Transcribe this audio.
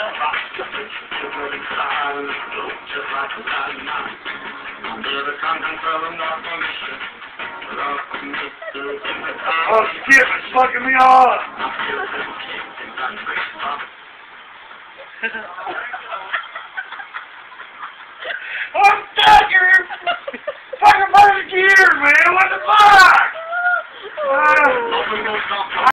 Oh, Skip is fucking me off. I'm stuck here. Fucking first gear, man. What the fuck?